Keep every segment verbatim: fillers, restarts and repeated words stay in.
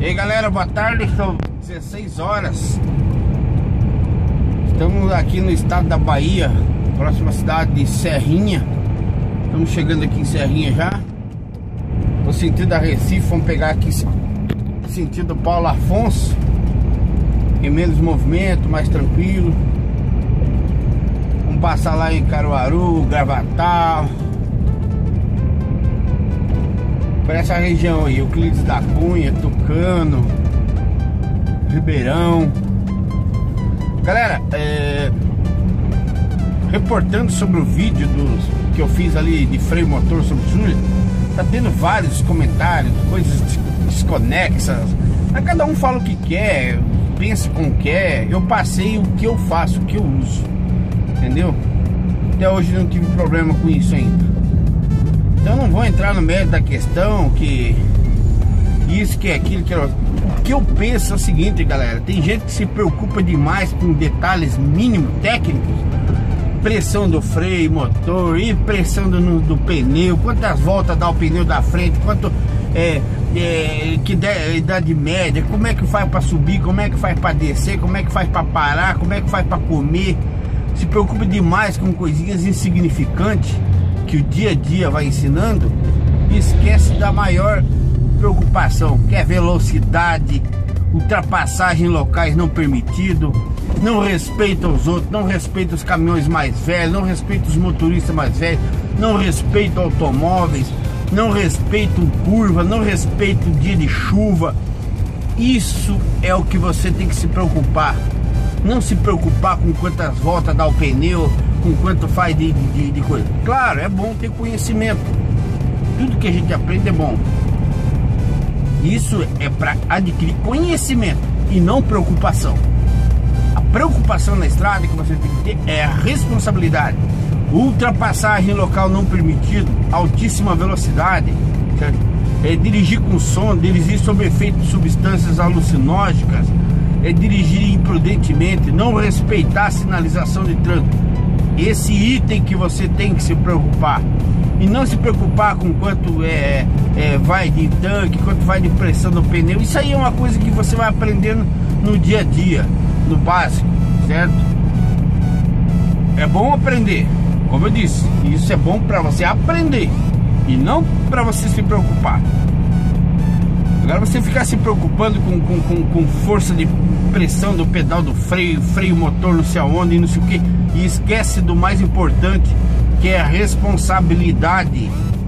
E aí galera, boa tarde, são dezesseis horas. Estamos aqui no estado da Bahia, próxima cidade de Serrinha. Estamos chegando aqui em Serrinha já. No sentido da Recife, vamos pegar aqui sentido Paulo Afonso. Tem menos movimento, mais tranquilo. Vamos passar lá em Caruaru, Gravatal. Por essa região aí, Euclides da Cunha, Tucano, Ribeirão. Galera, é... reportando sobre o vídeo dos... que eu fiz ali de freio motor sobre Júlia, tá tendo vários comentários, coisas desconexas. Cada um fala o que quer, pensa como quer. Eu passei o que eu faço, o que eu uso, entendeu? Até hoje não tive problema com isso ainda. Então não vou entrar no mérito da questão, que isso, que é aquilo, que é... O que eu penso é o seguinte, galera. Tem gente que se preocupa demais com detalhes mínimos, técnicos. Pressão do freio, motor, e pressão do, do pneu, quantas voltas dá o pneu da frente, quanto é, é que der, idade média, como é que faz para subir, como é que faz para descer, como é que faz para parar, como é que faz para comer. Se preocupa demais com coisinhas insignificantes que o dia a dia vai ensinando, e esquece da maior preocupação, que é velocidade, ultrapassagem em locais não permitido, não respeita os outros, não respeita os caminhões mais velhos, não respeita os motoristas mais velhos, não respeita automóveis, não respeita curva, não respeita o dia de chuva. Isso é o que você tem que se preocupar. Não se preocupar com quantas voltas dá o pneu, com quanto faz de, de, de coisa. Claro, é bom ter conhecimento. Tudo que a gente aprende é bom. Isso é para adquirir conhecimento e não preocupação. A preocupação na estrada que você tem que ter é a responsabilidade. Ultrapassagem em local não permitido, altíssima velocidade, certo? É dirigir com som, dirigir sob efeito de substâncias alucinógenas, é dirigir imprudentemente, não respeitar a sinalização de trânsito. Esse item que você tem que se preocupar. E não se preocupar com quanto é, é, vai de tanque, quanto vai de pressão no pneu. Isso aí é uma coisa que você vai aprendendo no dia a dia, no básico, certo? É bom aprender, como eu disse. Isso é bom para você aprender e não para você se preocupar. Agora você ficar se preocupando com, com, com, com força de pressão do pedal do freio, freio motor não sei aonde e não sei o que, e esquece do mais importante, que é a responsabilidade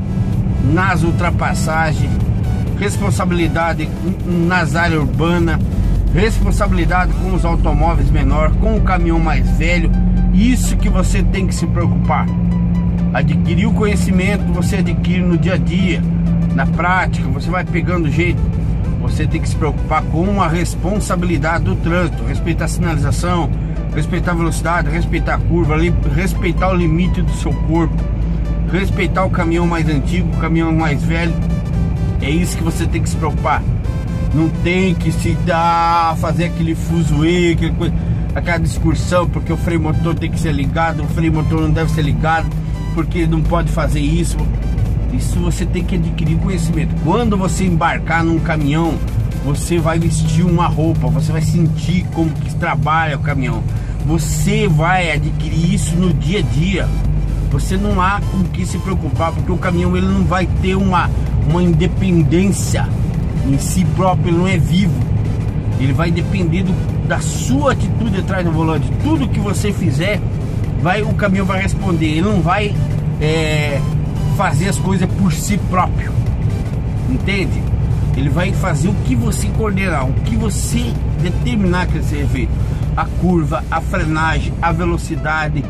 nas ultrapassagens, responsabilidade nas áreas urbanas, responsabilidade com os automóveis menores, com o caminhão mais velho. Isso que você tem que se preocupar. Adquirir o conhecimento, você adquire no dia a dia, na prática, você vai pegando jeito. Você tem que se preocupar com a responsabilidade do trânsito, respeitar a sinalização, respeitar a velocidade, respeitar a curva, respeitar o limite do seu corpo, respeitar o caminhão mais antigo, o caminhão mais velho. É isso que você tem que se preocupar. Não tem que se dar, fazer aquele fuzuê, aquele coisa, aquela discussão, porque o freio motor tem que ser ligado, o freio motor não deve ser ligado, porque não pode fazer isso. Isso você tem que adquirir conhecimento. Quando você embarcar num caminhão, você vai vestir uma roupa, você vai sentir como que trabalha o caminhão. Você vai adquirir isso no dia a dia. Você não há com que se preocupar, porque o caminhão ele não vai ter uma, uma independência em si próprio, ele não é vivo. Ele vai depender do, da sua atitude atrás do volante. Tudo que você fizer, vai, o caminhão vai responder. Ele não vai é, fazer as coisas por si próprio, entende? Ele vai fazer o que você coordenar, o que você determinar que seja feito. A curva, a frenagem, a velocidade,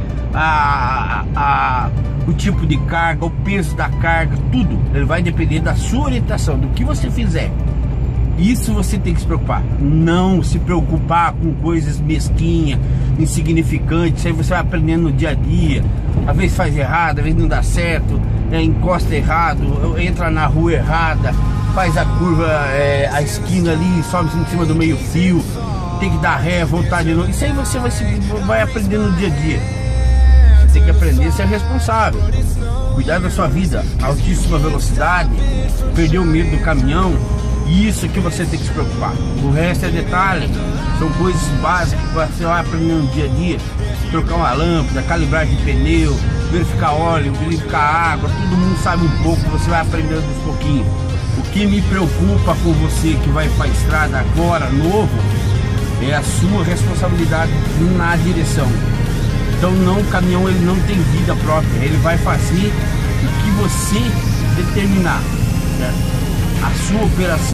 a, a, o tipo de carga, o peso da carga, tudo. Ele vai depender da sua orientação, do que você fizer. Isso você tem que se preocupar. Não se preocupar com coisas mesquinhas, insignificantes. Isso aí você vai aprendendo no dia a dia. Às vezes faz errado, às vezes não dá certo, é, encosta errado, entra na rua errada, faz a curva, é, a esquina ali, sobe em cima do meio fio, tem que dar ré, voltar de novo. Isso aí você vai, se, vai aprendendo no dia a dia. Você tem que aprender a ser responsável, cuidar da sua vida, altíssima velocidade, perder o medo do caminhão, Isso que você tem que se preocupar. O resto é detalhe, são coisas básicas que você vai aprender no dia a dia. Trocar uma lâmpada, calibragem de pneu, verificar óleo, verificar água, todo mundo sabe um pouco, você vai aprendendo aos pouquinhos. O que me preocupa com você que vai para a estrada agora, novo, é a sua responsabilidade na direção. Então não, o caminhão ele não tem vida própria, ele vai fazer o que você determinar, certo? A sua operação